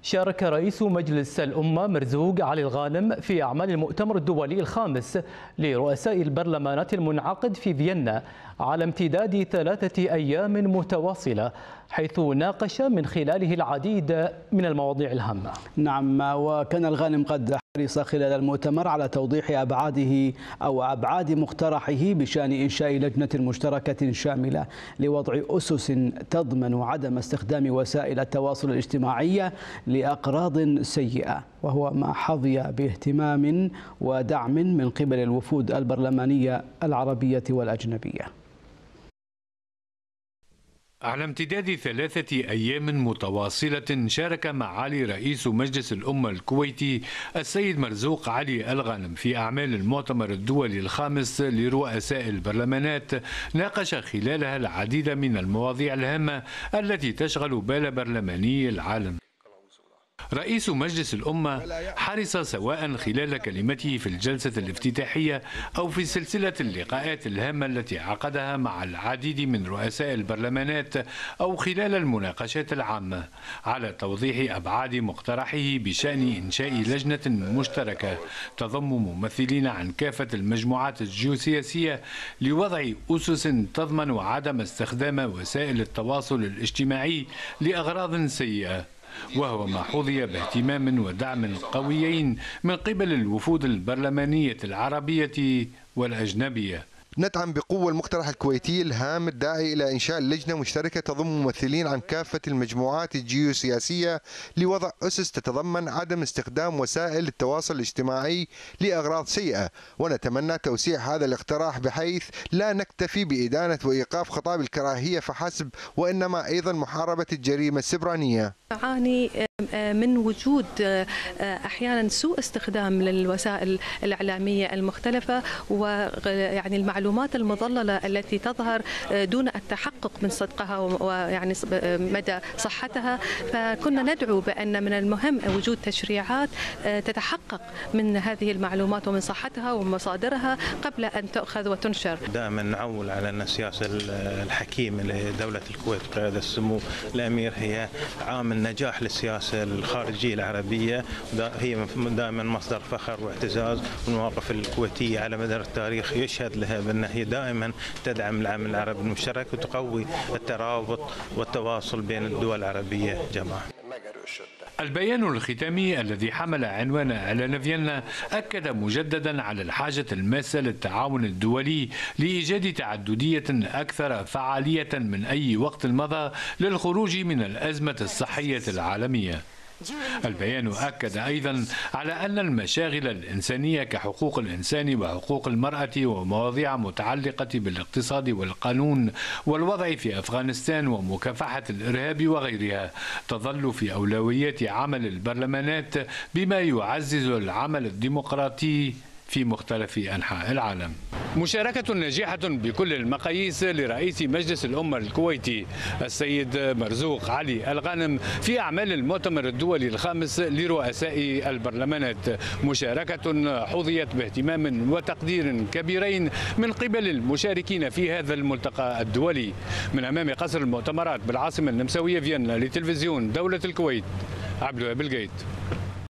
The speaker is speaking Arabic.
شارك رئيس مجلس الأمة مرزوق علي الغانم في أعمال المؤتمر الدولي الخامس لرؤساء البرلمانات المنعقد في فيينا على امتداد 3 أيام متواصلة، حيث ناقش من خلاله العديد من المواضيع الهامة. نعم، وكان الغانم قد حرص خلال المؤتمر على توضيح أبعاد مقترحه بشأن إنشاء لجنة مشتركة شاملة لوضع أسس تضمن عدم استخدام وسائل التواصل الاجتماعي لأغراض سيئة، وهو ما حظي باهتمام ودعم من قبل الوفود البرلمانية العربية والأجنبية. على امتداد 3 أيام متواصلة شارك معالي رئيس مجلس الأمة الكويتي السيد مرزوق علي الغانم في أعمال المؤتمر الدولي الخامس لرؤساء البرلمانات، ناقش خلالها العديد من المواضيع الهامة التي تشغل بال برلماني العالم. رئيس مجلس الأمة حرص سواء خلال كلمته في الجلسة الافتتاحية أو في سلسلة اللقاءات الهامة التي عقدها مع العديد من رؤساء البرلمانات أو خلال المناقشات العامة على توضيح أبعاد مقترحه بشأن إنشاء لجنة مشتركة تضم ممثلين عن كافة المجموعات الجيوسياسية لوضع أسس تضمن عدم استخدام وسائل التواصل الاجتماعي لأغراض سيئة، وهو ما حظي باهتمام ودعم قويين من قبل الوفود البرلمانية العربية والأجنبية. ندعم بقوة المقترح الكويتي الهام الداعي إلى إنشاء لجنة مشتركة تضم ممثلين عن كافة المجموعات الجيوسياسية لوضع أسس تتضمن عدم استخدام وسائل التواصل الاجتماعي لأغراض سيئة، ونتمنى توسيع هذا الاقتراح بحيث لا نكتفي بإدانة وإيقاف خطاب الكراهية فحسب، وإنما أيضا محاربة الجريمة السبرانية. نعاني من وجود أحيانا سوء استخدام للوسائل الإعلامية المختلفة، ويعني المعلومات المضللة التي تظهر دون التحقق من صدقها ويعني مدى صحتها، فكنا ندعو بأن من المهم وجود تشريعات تتحقق من هذه المعلومات ومن صحتها ومصادرها قبل أن تؤخذ وتنشر. دائما نعول على أن السياسة الحكيمة لدولة الكويت بقيادة السمو الأمير هي عامل نجاح للسياسة الخارجية العربية، هي دائما مصدر فخر واعتزاز، والمواقف الكويتية على مدار التاريخ يشهد لها بأن هي دائما تدعم العمل العربي المشترك وتقوي الترابط والتواصل بين الدول العربية جماعة. البيان الختامي الذي حمل عنوان إعلان فيينا أكد مجددا على الحاجة الماسة للتعاون الدولي لإيجاد تعددية أكثر فعالية من أي وقت مضى للخروج من الأزمة الصحية العالمية. البيان أكد أيضا على أن المشاغل الإنسانية كحقوق الإنسان وحقوق المرأة ومواضيع متعلقة بالاقتصاد والقانون والوضع في أفغانستان ومكافحة الإرهاب وغيرها تظل في أولويات عمل البرلمانات، بما يعزز العمل الديمقراطي في مختلف أنحاء العالم. مشاركة ناجحة بكل المقاييس لرئيس مجلس الأمة الكويتي السيد مرزوق علي الغانم في أعمال المؤتمر الدولي الخامس لرؤساء البرلمانات، مشاركة حظيت باهتمام وتقدير كبيرين من قبل المشاركين في هذا الملتقى الدولي. من أمام قصر المؤتمرات بالعاصمة النمساوية فيينا لتلفزيون دولة الكويت، عبد الوهاب القيد.